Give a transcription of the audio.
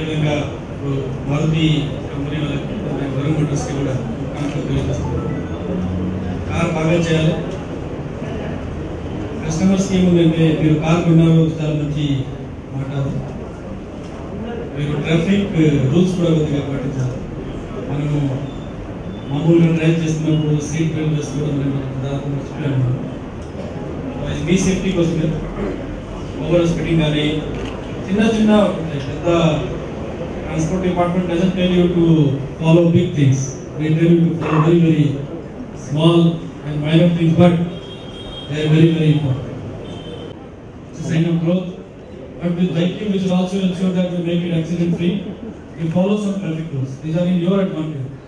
అదేవిధంగా మారుతి కంపెనీ వాళ్ళకి వరుణ్ మోటార్స్కి కూడా తెలియజేస్తున్నాం. కార్ బాగా చేయాలి. కస్టమర్స్కి ఏముందంటే మీరు కార్ కొన్నారు చాలా మంచి మాట, మీరు ట్రాఫిక్ రూల్స్ కూడా కొద్దిగా పాటించాలి. మనము మామూలుగా డ్రైవ్ చేస్తున్నప్పుడు సీట్ బెల్ట్ వేసుకోవడం అనేది దాదాపు మర్చిపోయాము. అది మీ సేఫ్టీ కోసమే. ఓవర్ స్పీడింగ్ కానీ చిన్న చిన్న పెద్ద transport department doesn't tell you to follow big things, they tell you to follow very very small and minor things, but they are very very important. It's a sign of growth, but with biking we should also ensure that we make it accident free. We follow some traffic rules. These are in your advantage.